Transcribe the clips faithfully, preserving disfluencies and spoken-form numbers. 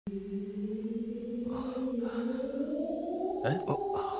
哎哦。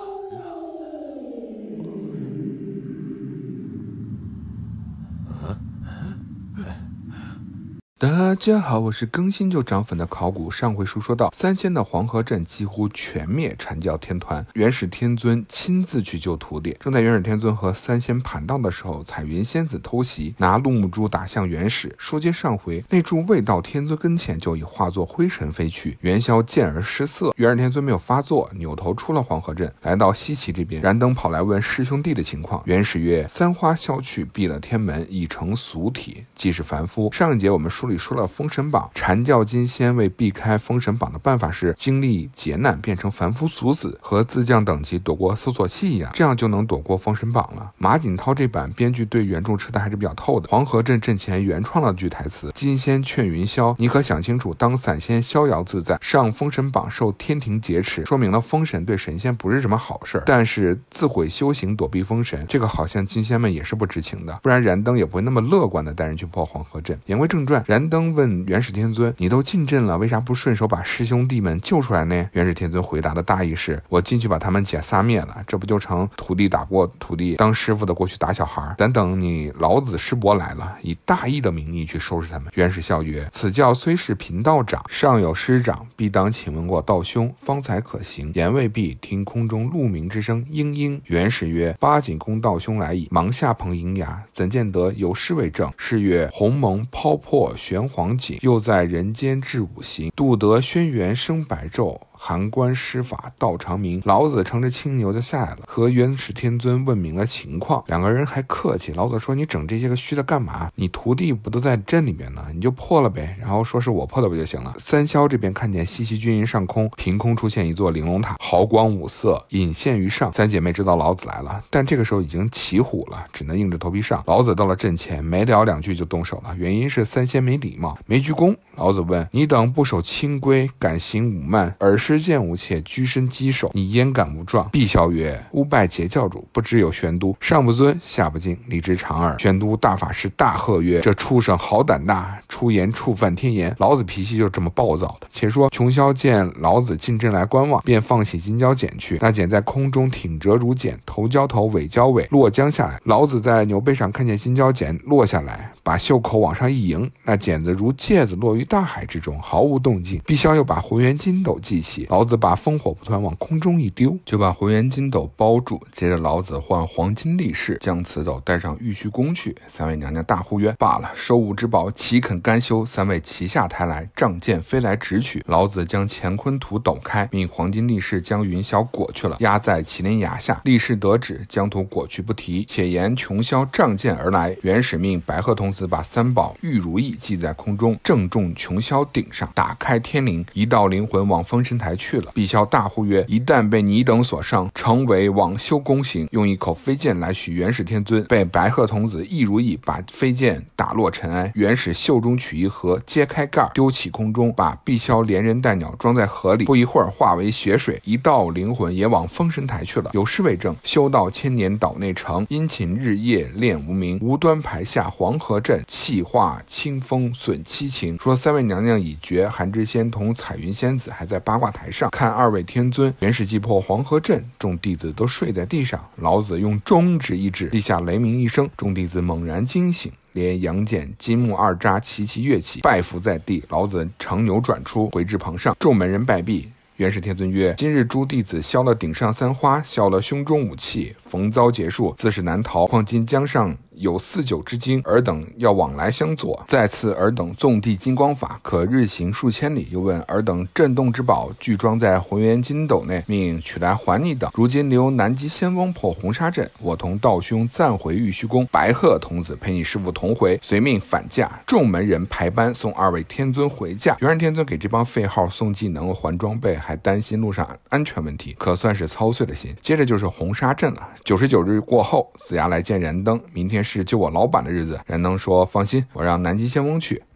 大家好，我是更新就涨粉的考古。上回书说到，三仙的黄河镇几乎全灭阐教天团，元始天尊亲自去救徒弟。正在元始天尊和三仙盘道的时候，彩云仙子偷袭，拿陆木珠打向元始。说接上回，那柱未到天尊跟前，就已化作灰尘飞去。元宵见而失色，元始天尊没有发作，扭头出了黄河镇，来到西岐这边。燃灯跑来问师兄弟的情况，元始曰：三花消去，闭了天门，已成俗体，即是凡夫。上一节我们梳理说了封神榜，阐教金仙为避开封神榜的办法是经历劫难变成凡夫俗子，和自降等级躲过搜索器一样，这样就能躲过封神榜了。马景涛这版编剧对原著吃的还是比较透的。黄河镇阵前原创了句台词：金仙劝云霄，你可想清楚，当散仙逍遥自在，上封神榜受天庭劫持，说明了封神对神仙不是什么好事，但是自毁修行躲避封神，这个好像金仙们也是不知情的，不然燃灯也不会那么乐观的带人去破黄河镇。言归正传，燃灯问元始天尊，你都进镇了，为啥不顺手把师兄弟们救出来呢？元始天尊回答的大意是，我进去把他们姐仨灭了，这不就成徒弟打不过徒弟，当师傅的过去打小孩，咱等你老子师伯来了，以大义的名义去收拾他们。元始笑曰：此教虽是贫道长，上有师长，必当请问过道兄，方才可行。言未毕，听空中鹿鸣之声，嘤嘤。元始曰：巴景公道兄来矣。忙下棚迎牙，怎见得有诗为证？是曰：鸿蒙抛破玄黄景，又在人间至五行，度得轩辕生百昼，函关施法道长明。老子乘着青牛就下来了，和元始天尊问明了情况。两个人还客气，老子说你整这些个虚的干嘛？你徒弟不都在镇里面呢，你就破了呗，然后说是我破的不就行了。三霄这边看见西岐军营上空凭空出现一座玲珑塔，毫光五色，隐现于上。三姐妹知道老子来了，但这个时候已经骑虎了，只能硬着头皮上。老子到了阵前，没聊两句就动手了，原因是三仙没礼貌，没鞠躬。老子问：你等不守清规，敢行武慢，尔时见吾且居身击手，你焉敢无状？必笑曰：吾拜截教主，不知有玄都，上不尊下不敬，理之常耳。玄都大法师大喝曰：这畜生好胆大，出言触犯天言。老子脾气就这么暴躁的。且说穷霄见老子进镇来观望，便放起金蛟剪去。那剪在空中挺折如剪，头交头尾交尾，落将下来。老子在牛背上看见金蛟剪落下来，把袖口往上一迎，那剪子如芥子落于大海之中，毫无动静。碧霄又把浑元金斗系起，老子把烽火不团往空中一丢，就把浑元金斗包住。接着老子换黄金力士，将此斗带上玉虚宫去。三位娘娘大呼曰：罢了，收物之宝岂肯甘休？三位齐下台来，仗剑飞来直取。老子将乾坤图抖开，命黄金力士将云霄裹去了，压在麒麟崖下。力士得旨，将图裹去不提。且言穷霄仗剑而来，元始命白鹤童子把三宝玉如意系在空中，正中穷霄顶上，打开天灵，一道灵魂往封神台去了。碧霄大呼曰：一旦被你等所伤，诚为往修宫行。用一口飞剑来许元始天尊，被白鹤童子一如意把飞剑打落尘埃。元始袖中取一盒，揭开盖丢起空中，把碧霄连人带鸟装在河里，不一会儿化为血水，一道灵魂也往封神台去了。有诗为证：修道千年岛内成，殷勤日夜练无名，无端排下黄河镇，气化清风损七情。说三位娘娘已绝，韩知仙同彩云仙子还在八卦台上看二位天尊。元始击破黄河镇，众弟子都睡在地上，老子用中指一指，地下雷鸣一声，众弟子猛然惊醒，连杨戬、金木二扎齐齐跃起，拜伏在地。老子乘牛转出，回至棚上，众门人拜毕。元始天尊曰：今日诸弟子削了顶上三花，削了胸中武器，逢遭结束，自是难逃。况今江上有四九之精，尔等要往来相佐，再次尔等纵地金光法，可日行数千里。又问尔等震动之宝具装在浑元金斗内，命取来还你等。如今留南极仙翁破红沙阵，我同道兄暂回玉虚宫，白鹤童子陪你师父同回。随命返驾，众门人排班送二位天尊回驾。元始天尊给这帮废号送技能还装备，还担心路上安全问题，可算是操碎了心。接着就是红沙阵了。九十九日过后，子牙来见燃灯，明天是救我老板的日子。燃灯说：放心，我让南极仙翁去。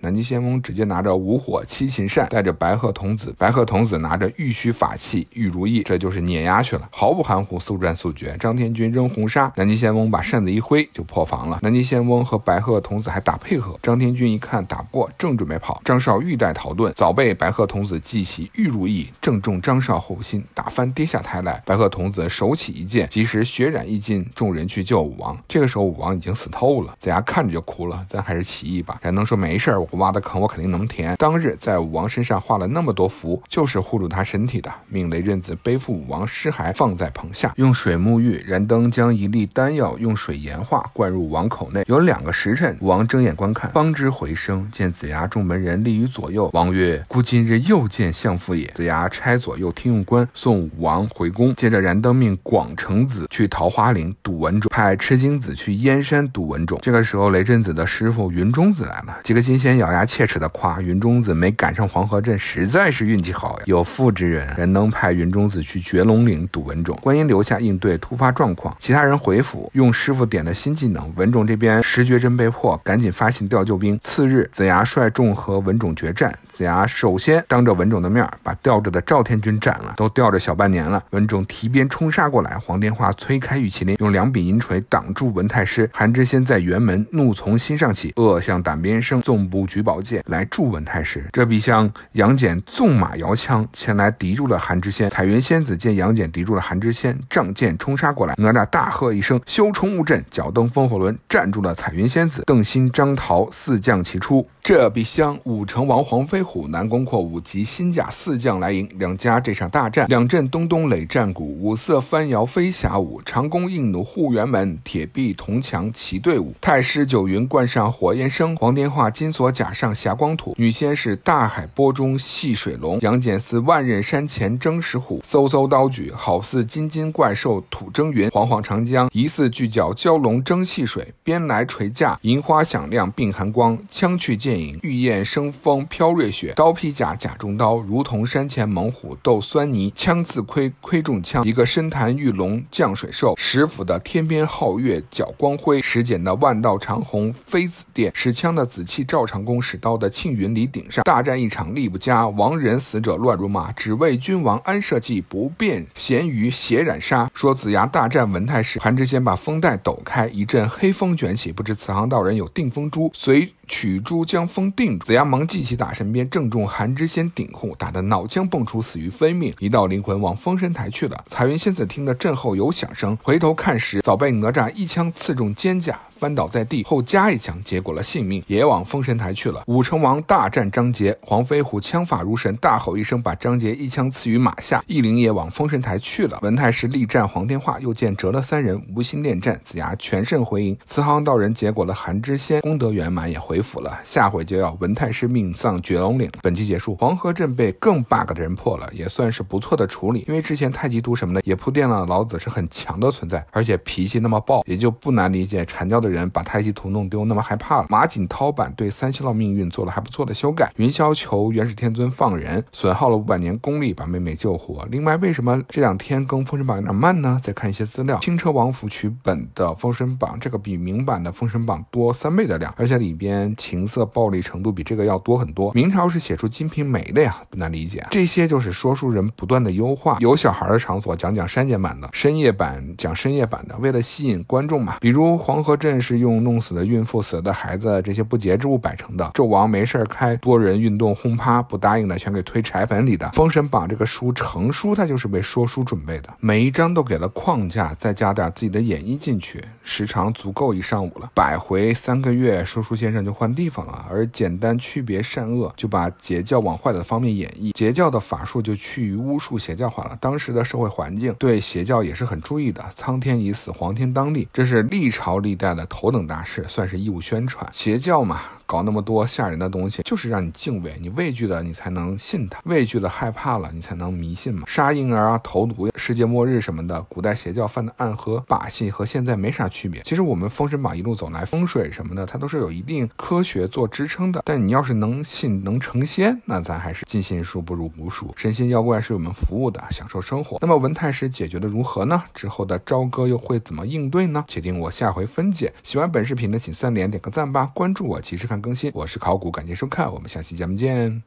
南极仙翁直接拿着五火七擒扇，带着白鹤童子，白鹤童子拿着玉虚法器玉如意，这就是碾压去了，毫不含糊，速战速决。张天军扔红纱，南极仙翁把扇子一挥就破防了。南极仙翁和白鹤童子还打配合，张天军一看打不过，正准备跑，张绍欲待逃遁，早被白鹤童子记起玉如意，正中张绍后心，打翻跌下台来。白鹤童子手起一剑，及时血染一金，众人去救武王。这个时候武王已经死透了，子牙看着就哭了，咱还是起义吧。冉能说没事，我挖的坑我肯定能填。当日在武王身上画了那么多符，就是护住他身体的，命雷震子背负武王尸骸放在棚下，用水沐浴。燃灯将一粒丹药用水研化，灌入武王口内。有两个时辰，武王睁眼观看，方知回声，见子牙众门人立于左右。王曰：孤今日又见相父也。子牙差左右听用官送武王回宫。接着燃灯命广成子去桃花岭堵文种，派赤精子去燕山堵文种。这个时候雷震子的师傅云中子来了，几个金仙咬牙切齿的夸云中子没赶上黄河镇实在是运气好呀，有福之人。燃灯派云中子去绝龙岭堵文种，观音留下应对突发状况，其他人回府用师傅点的新技能。文种这边石绝阵被破，赶紧发信调救兵。次日子牙率众和文种决战，子牙首先当着文种的面把吊着的赵天军斩了，都吊着小半年了。文种提鞭冲杀过来，黄天化催开玉麒麟，用两柄银锤挡住文太师。韩知仙在辕门怒从心上起，恶向胆边生，纵步举宝剑来助文太师。这比像杨戬纵马摇枪前来敌住了韩知仙。彩云仙子见杨戬敌住了韩知仙，仗剑冲杀过来，哪吒大喝一声，修冲雾阵，脚蹬风火轮站住了彩云仙子。邓辛、张桃四将齐出，这比相武成王黄飞虎、南宫阔武及新甲四将来迎。两家这场大战，两阵东东垒战鼓，五色翻摇飞霞舞，长弓硬弩护辕门，铁壁铜墙齐队伍。太师九云冠上火焰生，黄天化金锁甲上霞光吐。女仙是大海波中戏水龙，杨戬似万仞山前争石虎。嗖嗖刀举，好似金金怪兽吐蒸云。晃晃长江，疑似巨角蛟龙争戏水。鞭来垂架，银花响亮并寒光。枪去剑影，玉焰生风飘瑞雪。刀劈甲，甲中刀，如同山前猛虎斗酸泥。枪自亏，亏中枪，一个深潭玉龙降水兽。石斧的天边皓月角光辉，石剪的万道长虹飞紫电。使枪的紫气照长弓，使刀的庆云里顶上。大战一场力不佳，亡人死者乱如麻。只为君王安社稷，不便咸鱼血染杀。说子牙大战文太师，韩知仙把风带抖开，一阵黑风卷起，不知慈航道人有定风珠，随取珠将风定住。子牙忙记起打身边，正中韩知仙顶户，打得脑浆迸出，死于非命，一道灵魂往封神台去了。彩云仙子听得阵后有响声，回头看时，早被哪吒一枪刺中肩胛，翻倒在地，后加一枪，结果了性命，也往封神台去了。武成王大战张杰，黄飞虎枪法如神，大吼一声，把张杰一枪刺于马下。义灵也往封神台去了。文太师力战黄天化，又见折了三人，无心恋战。子牙全胜回营，慈航道人结果了韩知仙，功德圆满，也回府了。下回就要文太师命丧绝龙岭。本期结束，黄河镇被更 bug 的人破了，也算是不错的处理。因为之前太极图什么的也铺垫了老子是很强的存在，而且脾气那么暴，也就不难理解阐教的人把太极图弄丢那么害怕了。马景涛版对三星烙命运做了还不错的修改。云霄求元始天尊放人，损耗了五百年功力把妹妹救活。另外为什么这两天更封神榜有点慢呢？再看一些资料，轻车王府曲本的封神榜，这个比明版的封神榜多三倍的量，而且里边情色暴力程度比这个要多很多。明朝是写出金瓶梅的呀，不难理解。这些就是说书人不断的优化，有小孩的场所讲讲删减版的，深夜版讲深夜版的，为了吸引观众嘛。比如黄河镇是用弄死的孕妇、死的孩子这些不洁之物摆成的，纣王没事开多人运动轰趴，不答应的全给推柴盆里的。封神榜这个书成书它就是为说书准备的，每一章都给了框架，再加点自己的演绎进去，时长足够一上午了。百回三个月，说书先生就换地方了，而简单区别善恶，就把截教往坏的方面演绎，截教的法术就趋于巫术邪教化了。当时的社会环境对邪教也是很注意的，苍天已死，黄天当立，这是历朝历代的头等大事，算是义务宣传。邪教嘛，搞那么多吓人的东西，就是让你敬畏，你畏惧了你才能信他，畏惧了害怕了你才能迷信嘛。杀婴儿啊，投毒、世界末日什么的，古代邪教犯的暗和把戏和现在没啥区别。其实我们封神榜一路走来，风水什么的它都是有一定科学做支撑的，但你要是能信能成仙，那咱还是尽信书不如无书，神仙妖怪是我们服务的，享受生活。那么文太师解决的如何呢？之后的朝歌又会怎么应对呢？且听我下回分解。喜欢本视频的请三连点个赞吧，关注我及时看常更新。我是考古，感谢收看，我们下期节目见。